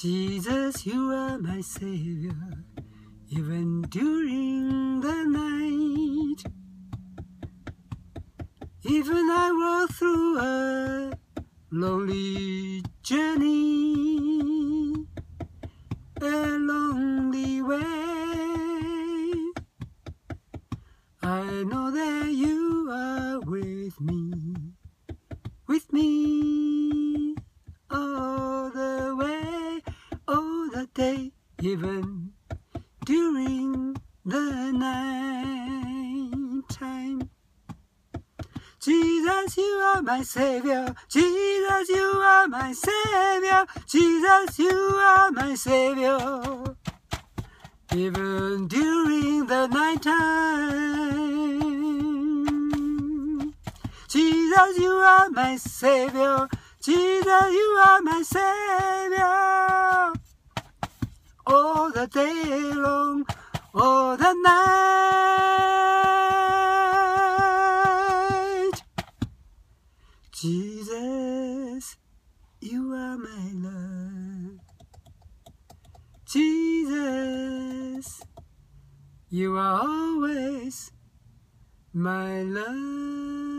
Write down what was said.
Jesus, you are my Savior, even during the night. Even I walk through a lonely journey, a lonely way, I know that you are with me all the way, all the day, even during the night time. Jesus, you are my Savior. Jesus, you are my Savior. Jesus, you are my Savior. Even during the night time. Jesus, you are my Savior. Jesus, you are my Savior. All the day long, all the night. Jesus, you are my love. Jesus, you are always my love.